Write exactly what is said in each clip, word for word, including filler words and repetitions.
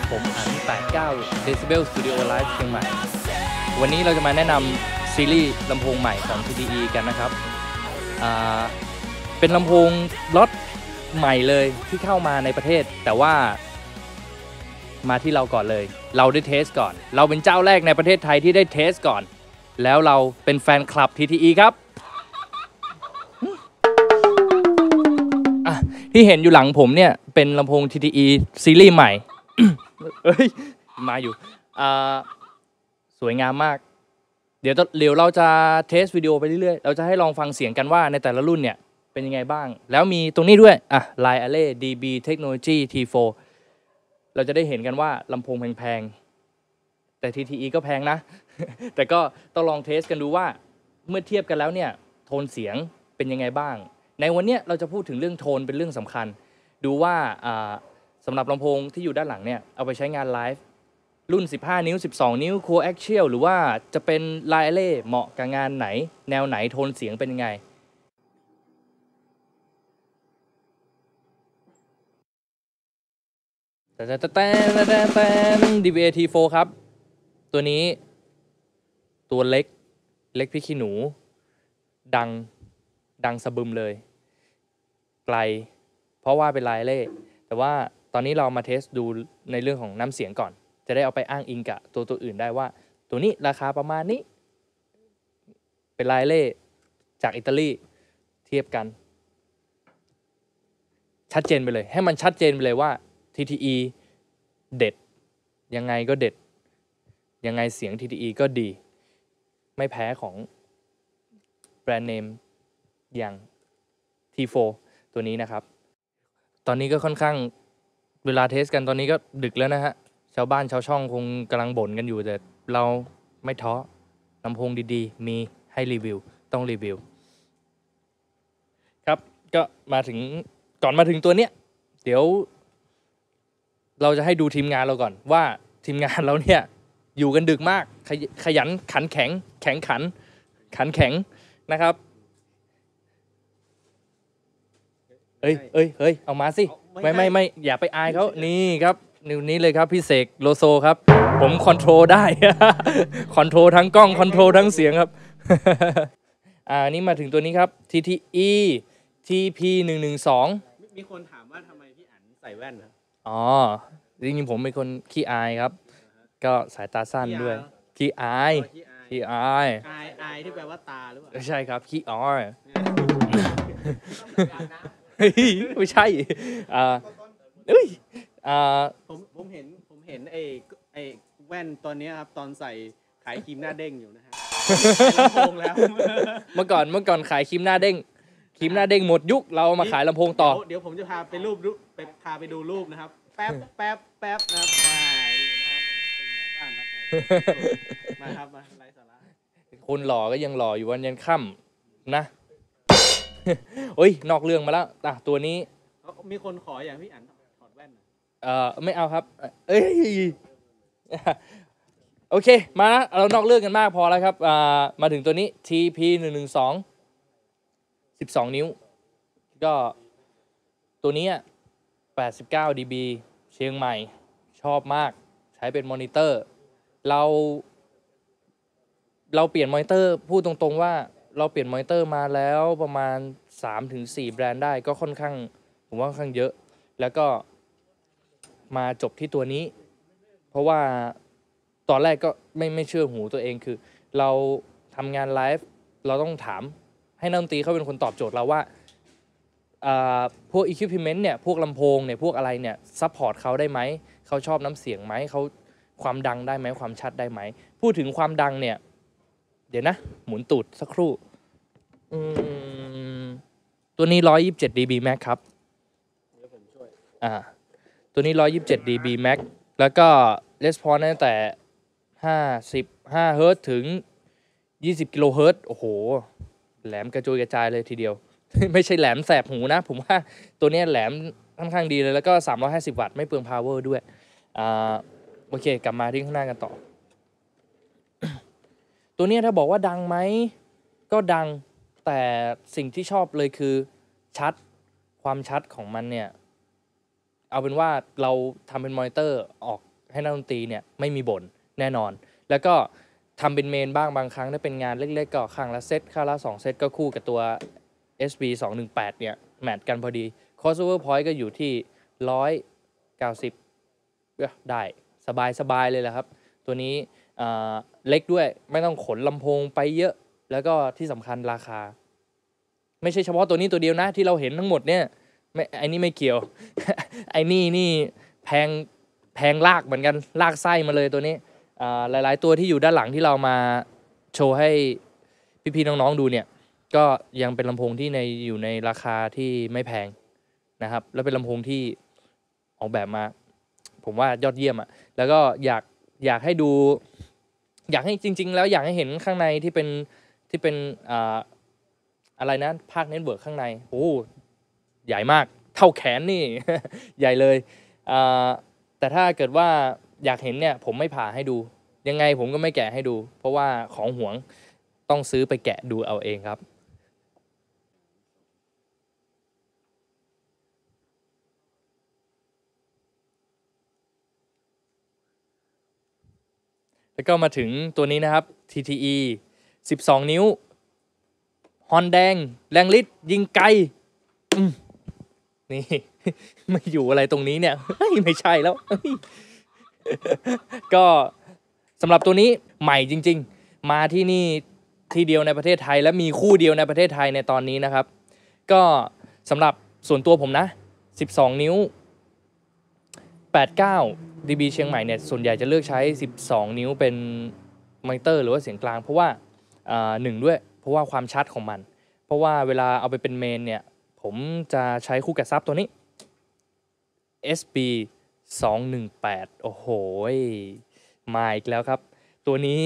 ผมอันแปดสิบเก้า Decibel Studio Live เชียงใหม่วันนี้เราจะมาแนะนำซีรีส์ลำโพงใหม่ของ ที ที อี กันนะครับเป็นลำโพงล็อตใหม่เลยที่เข้ามาในประเทศแต่ว่ามาที่เราก่อนเลยเราได้เทสก่อนเราเป็นเจ้าแรกในประเทศไทยที่ได้เทสก่อนแล้วเราเป็นแฟนคลับ ที ที อี ครับที่เห็นอยู่หลังผมเนี่ยเป็นลำโพง ที ที อี ซีรีส์ใหม่ เอ้ยมาอยู่สวยงามมากเดี๋ยวเดี๋ยวเราจะเทสวิดีโอไปเรื่อยๆเราจะให้ลองฟังเสียงกันว่าในแต่ละรุ่นเนี่ยเป็นยังไงบ้างแล้วมีตรงนี้ด้วยอ่ะ Line Array ดี บี Technology ที โฟร์ เราจะได้เห็นกันว่าลำโพงแพงๆแต่ ที ที อี ก็แพงนะ แต่ก็ต้องลองเทสกันดูว่าเมื่อเทียบกันแล้วเนี่ยโทนเสียงเป็นยังไงบ้างในวันนี้เราจะพูดถึงเรื่องโทนเป็นเรื่องสำคัญดูว่าสำหรับลำโพงที่อยู่ด้านหลังเนี่ยเอาไปใช้งานไลฟ์รุ่นสิบห้านิ้วสิบสองนิ้ว Coaxial หรือว่าจะเป็น Line Array เหมาะกับงานไหนแนวไหนโทนเสียงเป็นยังไงแต่แต่แต่แต่แต่ ดี บี เอ ที โฟร์ ครับตัวนี้ตัวเล็กเล็กพี่ขี้หนูดังดังสะบึมเลยไกลเพราะว่าเป็น Line Array แต่ว่าตอนนี้เรามาเทสดูในเรื่องของน้ำเสียงก่อนจะได้เอาไปอ้างอิงกับตัวตัวอื่นได้ว่าตัวนี้ราคาประมาณนี้เป็น Line Array จากอิตาลีเทียบกันชัดเจนไปเลยให้มันชัดเจนไปเลยว่า ที ที อี เด็ดยังไงก็เด็ดยังไงเสียง ที ที อี ก็ดีไม่แพ้ของแบรนด์เนมอย่าง ที โฟร์ ตัวนี้นะครับตอนนี้ก็ค่อนข้างเวลาเทสกันตอนนี้ก็ดึกแล้วนะฮะชาวบ้านชาวช่องคงกำลังบ่นกันอยู่แต่เราไม่ท้อลำโพงดีๆมีให้รีวิวต้องรีวิวครับก็มาถึงก่อนมาถึงตัวเนี้ยเดี๋ยวเราจะให้ดูทีมงานเราก่อนว่าทีมงานเราเนี่ยอยู่กันดึกมากขยขยันขันแข็งแข็งขันขันแข็งนะครับเอ้ยเอ้ยเฮ้ยเอามาสิไม่ไม่ไม่อย่าไปอายเขานี่ครับนิ้วนี้เลยครับพี่เสกโลโซครับผมคอนโทรลได้ คอนโทรลทั้งกล้องคอนโทรลทั้งเสียงครับ อ่านี่มาถึงตัวนี้ครับ ที ที อี ที พี หนึ่ง หนึ่ง สองมีคนถามว่าทำไมพี่อั๋นใส่แว่นครับอ๋อจริงๆผมเป็นคนขี้อายครับก็สายตาสั้นด้วยขี้อายขี้อายอายอายที่แปลว่าตาหรือเปล่าใช่ครับขี้อายไม่ใช่อ่าเอ้ยอ่าผมผมเห็นผมเห็นไอ้ไอ้แว่นตอนนี้ครับตอนใส่ขายครีมหน้าเด้งอยู่นะฮะลำโพงแล้วเมื่อก่อนเมื่อก่อนขายครีมหน้าเด้งครีมหน้าเด้งหมดยุคเรามาขายลำโพงต่อเดี๋ยวผมจะพาไปรูปไปพาไปดูรูปนะครับแป๊บแป๊บแป๊บนะครับมาครับมาไร้สาระคนหล่อก็ยังหล่ออยู่วันยันค่ำนะโอ้ยนอกเรื่องมาแล้วอ่ะตัวนี้มีคนขออย่างพี่อั๋นถอดแว่นเอ่อไม่เอาครับเอ้ยโอเคมาเรานอกเรื่องกันมากพอแล้วครับอ่ามาถึงตัวนี้ ที พี หนึ่ง หนึ่ง สอง สิบสองนิ้วก็ตัวนี้แปดสิบเก้า ดี บี เชียงใหม่ชอบมากใช้เป็นมอนิเตอร์เราเราเปลี่ยนมอนิเตอร์พูดตรงๆว่าเราเปลี่ยนมอนิเตอร์มาแล้วประมาณ สามถึงสี่ แบรนด์ได้ก็ค่อนข้างผมว่าค่อนข้างเยอะแล้วก็มาจบที่ตัวนี้เพราะว่าตอนแรกก็ไม่ไม่เชื่อหูตัวเองคือเราทำงานไลฟ์เราต้องถามให้นักดนตรีเขาเป็นคนตอบโจทย์เราว่าพวก equipment เนี่ยพวกลำโพงเนี่ยพวกอะไรเนี่ยซัพพอร์ตเขาได้ไหมเขาชอบน้ำเสียงไหมเขาความดังได้ไหมความชัดได้ไหมพูดถึงความดังเนี่ยเดี๋ยวนะหมุนตูดสักครู่ตัวนี้หนึ่งร้อยยี่สิบเจ็ด ดี บี Max ครับเดี๋ยวผมช่วยอ่าตัวนี้หนึ่งร้อยยี่สิบเจ็ด ดี บี Max แล้วก็ Response ตั้งแต่ห้าสิบห้าเฮิร์ตซ์ถึงยี่สิบกิโลเฮิร์ตซ์โอ้โหแหลมกระจุยกระจายเลยทีเดียว ไม่ใช่แหลมแสบหูนะผมว่าตัวนี้แหลมค่อนข้างดีเลยแล้วก็สามร้อยห้าสิบวัตต์ไม่เปลืองพาวเวอร์ด้วยอ่าโอเคกลับมาที่ข้างหน้ากันต่อ ตัวนี้ถ้าบอกว่าดังไหมก็ดังแต่สิ่งที่ชอบเลยคือชัดความชัดของมันเนี่ยเอาเป็นว่าเราทำเป็นมอนิเตอร์ออกให้นักดนตรีเนี่ยไม่มีบ่นแน่นอนแล้วก็ทำเป็นเมนบ้างบางครั้งถ้าเป็นงานเล็กๆก็ข้างละเซตข้างละสองเซตก็คู่กับตัว เอส บี สองหนึ่งแปดเนี่ยแมทกันพอดี crossover point ก็อยู่ที่หนึ่งร้อยเก้าสิบได้สบายสบายเลยแหละครับตัวนี้เล็กด้วยไม่ต้องขนลำโพงไปเยอะแล้วก็ที่สำคัญราคาไม่ใช่เฉพาะตัวนี้ตัวเดียวนะที่เราเห็นทั้งหมดเนี่ยไม่ไอ้นี่ไม่เกี่ยว ไอ้นี่นี่แพงแพงลากเหมือนกันลากไส้มาเลยตัวนี้หลายๆตัวที่อยู่ด้านหลังที่เรามาโชว์ให้พี่ๆน้องๆดูเนี่ยก็ยังเป็นลำโพงที่ในอยู่ในราคาที่ไม่แพงนะครับแล้วเป็นลำโพงที่ออกแบบมาผมว่ายอดเยี่ยมอ่ะแล้วก็อยากอยากให้ดูอยากให้จริงๆแล้วอยากให้เห็นข้างในที่เป็นที่เป็นอ่าอะไรนะภาคเน็ตเวิร์กข้างในโอ้ใหญ่มากเท่าแขนนี่ ใหญ่เลยแต่ถ้าเกิดว่าอยากเห็นเนี่ยผมไม่ผ่าให้ดูยังไงผมก็ไม่แกะให้ดูเพราะว่าของหวงต้องซื้อไปแกะดูเอาเองครับแล้วก็มาถึงตัวนี้นะครับ ที ที อี สิบสองนิ้วฮอนแดงแรงฤทธิ์ยิงไกลนี่ ไม่อยู่อะไรตรงนี้เนี่ยไม่ใช่แล้ว ก็สำหรับตัวนี้ใหม่จริงๆมาที่นี่ที่เดียวในประเทศไทยและมีคู่เดียวในประเทศไทยในตอนนี้นะครับก็สำหรับส่วนตัวผมนะสิบสองนิ้วแปดสิบเก้า ดี บี เชียงใหม่เนี่ยส่วนใหญ่จะเลือกใช้สิบสองนิ้วเป็นมอนิเตอร์หรือว่าเสียงกลางเพราะว่าหนึ่งด้วยเพราะว่าความชัดของมันเพราะว่าเวลาเอาไปเป็นเมนเนี่ยผมจะใช้คู่กับซับตัวนี้ เอส บี สองหนึ่งแปด โอ้โหมาอีกแล้วครับตัวนี้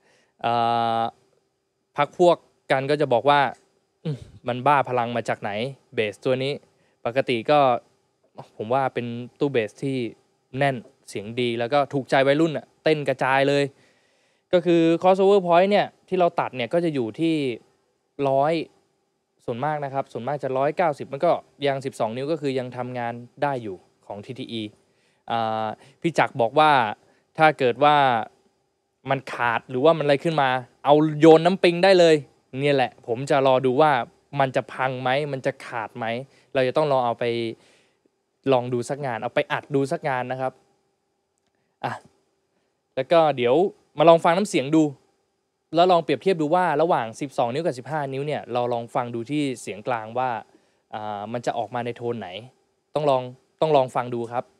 พักพวกกันก็จะบอกว่ามันบ้าพลังมาจากไหนเบสตัวนี้ปกติก็ผมว่าเป็นตู้เบสที่แน่นเสียงดีแล้วก็ถูกใจวัยรุ่นอ่ะเต้นกระจายเลยก็คือ crossover point เนี่ยที่เราตัดเนี่ยก็จะอยู่ที่ร้อยส่วนมากนะครับส่วนมากจะหนึ่งร้อยเก้าสิบมันก็ยังสิบสองนิ้วก็คือยังทำงานได้อยู่ของ ที ที อี อ่าพี่จักรบอกว่าถ้าเกิดว่ามันขาดหรือว่ามันอะไรขึ้นมาเอาโยนน้ำปิงได้เลยเนี่ยแหละผมจะรอดูว่ามันจะพังไหมมันจะขาดไหมเราจะต้องลองเอาไปลองดูสักงานเอาไปอัดดูสักงานนะครับอ่ะแล้วก็เดี๋ยวมาลองฟังน้ำเสียงดูแล้วลองเปรียบเทียบดูว่าระหว่างสิบสองนิ้วกับสิบห้านิ้วเนี่ยเราลองฟังดูที่เสียงกลางว่าอ่ามันจะออกมาในโทนไหนต้องลองต้องลองฟังดูครับ